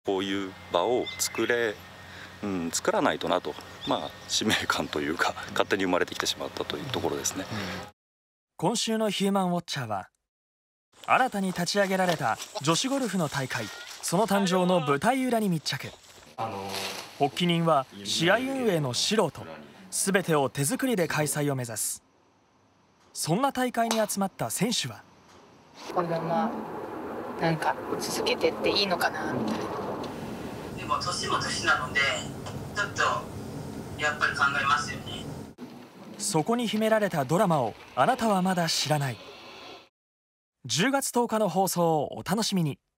こういう場を作らないとなと、使命感というか勝手に生まれてきてしまったというところですね。 今週のヒューマンウォッチャーは、新たに立ち上げられた女子ゴルフの大会、その誕生の舞台裏に密着。発起人は試合運営の素人、全てを手作りで開催を目指す。そんな大会に集まった選手は、 このままなんか続けてっていいのかなみたいな。 でも年も年なのでちょっとやっぱり考えますよね。 そこに秘められたドラマをあなたはまだ知らない。10月10日の放送をお楽しみに。